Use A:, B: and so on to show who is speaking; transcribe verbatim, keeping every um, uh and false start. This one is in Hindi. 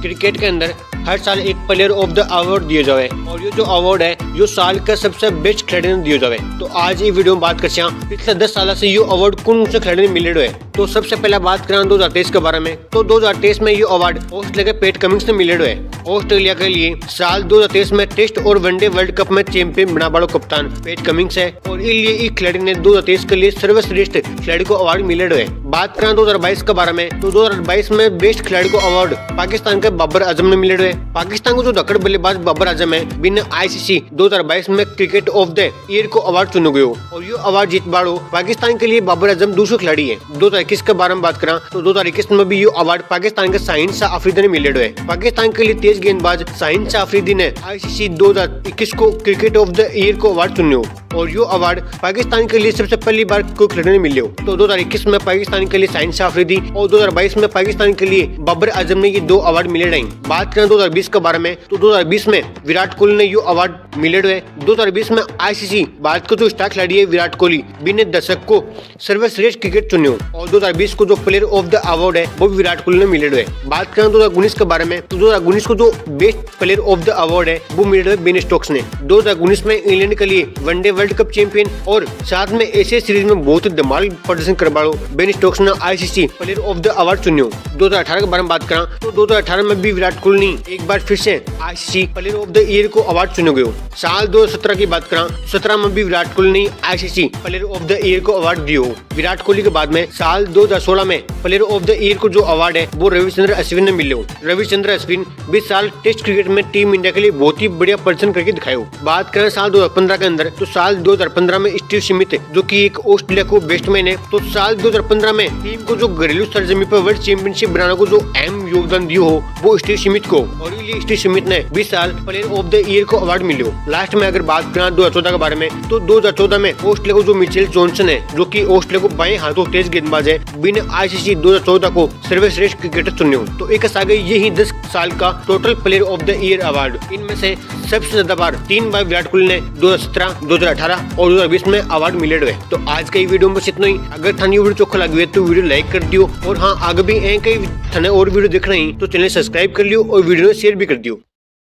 A: क्रिकेट के अंदर हर साल एक प्लेयर ऑफ द अवार्ड दिया जाए और ये जो अवार्ड है यो साल का सबसे बेस्ट खिलाड़ी ने दिया जाए। तो आज ये वीडियो में बात कर पिछले दस साल से ये अवार्ड कौन से खिलाड़ी ने मिले है। तो सबसे पहले बात करें दो हजार तेईस के बारे में। तो दो हजार तेईस में ये अवार्ड ऑस्ट्रेलिया के पैट कमिंस ने मिले है। ऑस्ट्रेलिया के लिए साल दो हजार तेईस में टेस्ट और वनडे वर्ल्ड कप में चैंपियन बना वाला कप्तान पैट कमिंस है और इसलिए खिलाड़ी ने दो हजार तेईस के लिए सर्वश्रेष्ठ खिलाड़ी को अवार्ड मिले है। बात करें दो हजार बाईस के बारे में। तो दो हजार बाईस में बेस्ट खिलाड़ी को अवार्ड पाकिस्तान के बाबर आजम ने मिले है। पाकिस्तान को जो दक्कड़ बल्लेबाज बाबर आजम है बिना आईसीसी दो हजार बाईस में क्रिकेट ऑफ द ईयर को अवार्ड चुना गया और ये अवार्ड जीत बाड़ो पाकिस्तान के लिए बाबर आजम दूसरा खिलाड़ी है। दो हजार इक्कीस के बारे में बात करें तो दो हजार इक्कीस में भी ये अवार्ड पाकिस्तान के शाहीन शाह अफरीदी ने मिले है। पाकिस्तान के लिए तेज गेंदबाज शाहीन शाह अफरीदी ने आईसीसी दो हजार इक्कीस को क्रिकेट ऑफ द ईयर को अवार्ड चुने और ये अवार्ड पाकिस्तान के लिए सबसे पहली बार कोई खिलाड़ी ने मिले। तो दो हजार इक्कीस में पाकिस्तान के लिए शाहीन शाह अफरीदी और दो हजार बाईस में पाकिस्तान के लिए बाबर आजम ने ये दो अवार्ड मिले रहे। बात करें दो हजार बीस के बारे में तो दो हजार बीस में विराट कोहली ने ये अवार्ड मिले है। दो हजार बीस में आईसीसी भारत का जो स्टार खिलाड़ी है विराट कोहली बिना दशक को सर्वश्रेष्ठ क्रिकेट चुने और दो हजार बीस को जो प्लेयर ऑफ द अवार्ड है वो विराट कोहली ने मिले है। बात करें दो हजार उन्नीस के बारे में तो दो हजार उन्नीस को जो best player of the award है वो मिले है बेन स्टोक्स ने। दो हजार उन्नीस में इंग्लैंड के लिए वनडे वर्ल्ड कप चैंपियन और साथ में एशिया सीरीज में बहुत ही धमाल प्रदर्शन करवाओ बेन स्टोक्स ने ICC player of the award चुने। दो हजार अठारह के बारे में बात करें तो दो हजार अठारह में भी विराट कोहली ने एक बार फिर से ICC player of the year को अवार्ड चुने गए। साल दो हजार सत्रह की बात करें सत्रह में भी विराट कोहली ने ICC player of the year को अवार्ड दियो। विराट कोहली के बाद में साल दो हजार सोलह में प्लेयर ऑफ द ईयर को जो अवार्ड है वो रविचंद्र अश्विन ने मिले। रविचंद्र अश्विन बीस साल टेस्ट क्रिकेट में टीम इंडिया के लिए बहुत ही बढ़िया प्रदर्शन करके दिखाया। बात करें साल दो हजार पंद्रह के अंदर तो साल दो हजार पंद्रह में स्टीव स्मिथ जो कि एक ऑस्ट्रेलिया को बैट्समैन है तो साल दो हजार पंद्रह में टीम को जो घरेलू सरजमी पर वर्ल्ड चैंपियनशिप बनाने को जो अहम योगदान दियो हो वो स्टीव स्मिथ को और इसलिए स्टीव स्मिथ ने बीस साल प्लेयर ऑफ द ईयर को अवार्ड मिले। लास्ट में अगर बात करें दो हजार चौदह के बारे में तो दो हजार चौदह में ऑस्ट्रेलिया को जो मिचेल जॉनसन है जो कि ऑस्ट्रेलिया को बाएं हाथों तेज गेंदबाज है बिना आईसीसी दो हजार चौदह को सर्वश्रेष्ठ क्रिकेटर चुने। तो एक आ गई यही दस साल का total player of the year award. इनमें से सबसे ज्यादा बार तीन बार विराट कोहली ने दो हजार सत्रह दो हजार अठारह और दो हजार बीस में अवार्ड मिले हुए। तो आज का वीडियो में बस इतना ही। अगर थानी वीडियो चोखा लगी है तो वीडियो लाइक कर दियो और हाँ आगे भी कई थाने और वीडियो देख रहे हैं तो चैनल सब्सक्राइब कर लियो और वीडियो शेयर भी कर दियो।